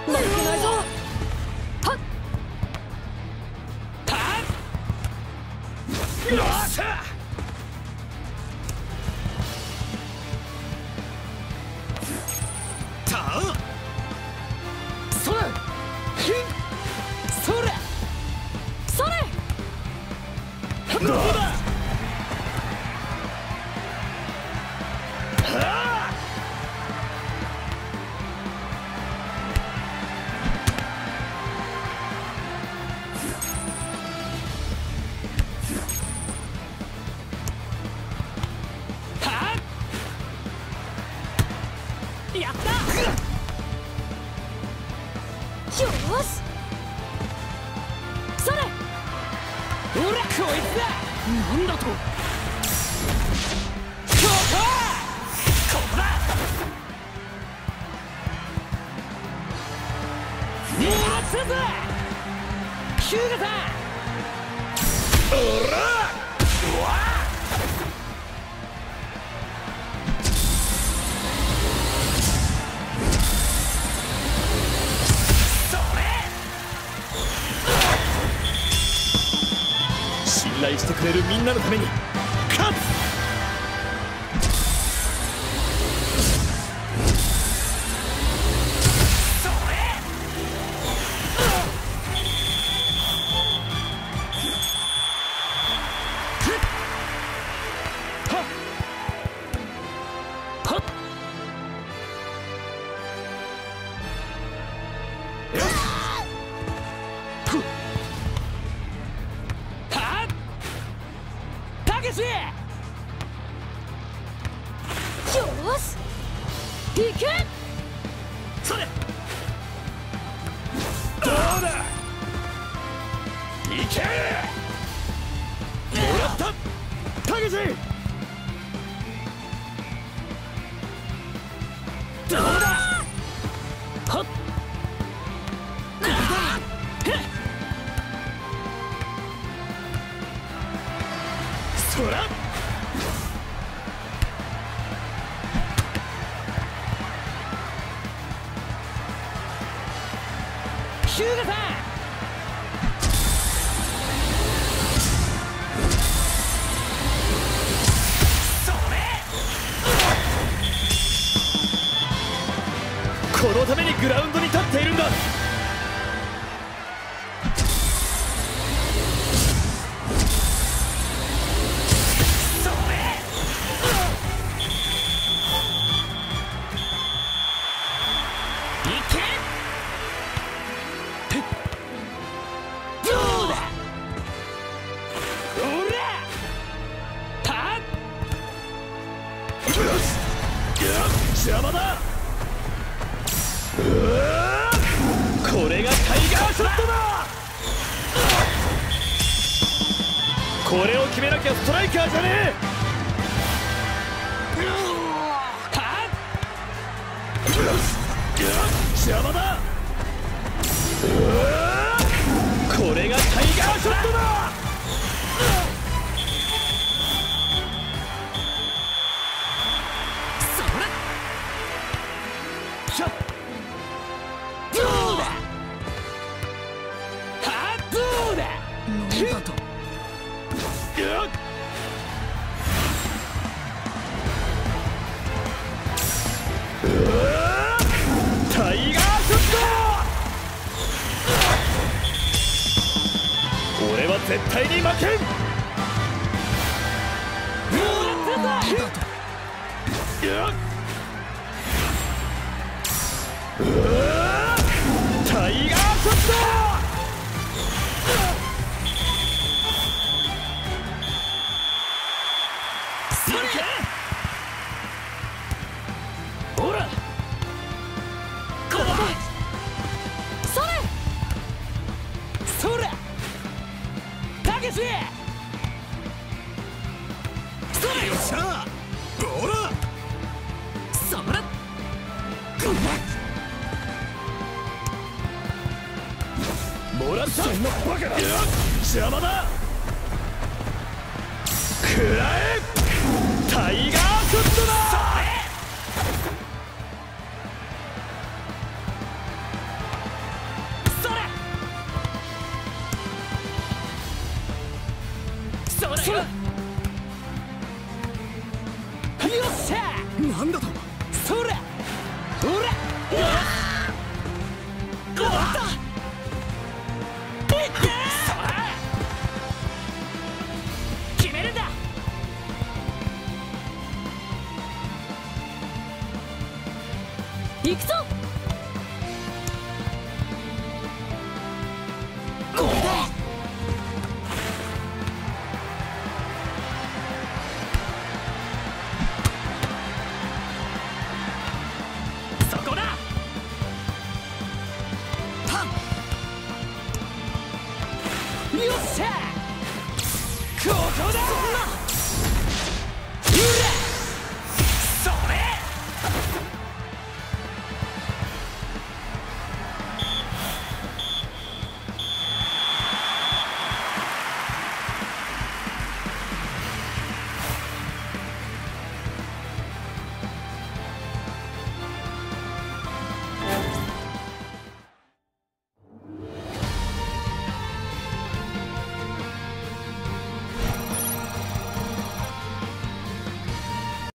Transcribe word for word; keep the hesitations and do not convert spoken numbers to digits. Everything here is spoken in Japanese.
負けないぞ。はっはっよっしゃ。たあそれひんそれそれどうだ。やった。よしそれほらこいつだ。なんだとここここだ。もらったぜヒューガさん。おらうわ信頼してくれるみんなのために勝つ。それはっはっよしよし行け。それどうだ。行け。もらったたけし。どうだ。はっそらヒューガさん。それこのためにグラウンドに立っているんだ。それいけ。どうだ。ほらはっよし邪魔だ。うわこれがタイガーショットだ。これを決めなきゃストライカーじゃねえ。はっよし邪魔だ。うわこれがタイガーショットだ。それひょっどうだ。はっどうだ。なんだとよっうわタイガーショット。俺は絶対に負けん。もらったぞ。よっうわタイガーショット。それほらここだ。それそれたけし。それよっしゃほらそれもらった。そんなバカな邪魔だ。くらえタイガーショットだ。 それ。よっしゃ。なんだと。それ。ほら。終わった。決めるんだ。行くぞ。これだ。そこだ。タン。よっしゃ。